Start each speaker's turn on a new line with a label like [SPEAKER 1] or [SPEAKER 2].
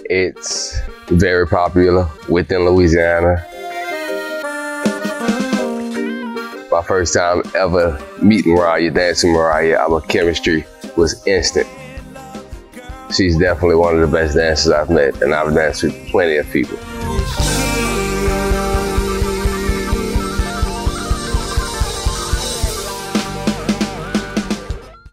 [SPEAKER 1] It's very popular within Louisiana. My first time ever meeting Moriah, dancing Moriah, our chemistry was instant. She's definitely one of the best dancers I've met, and I've danced with plenty of people.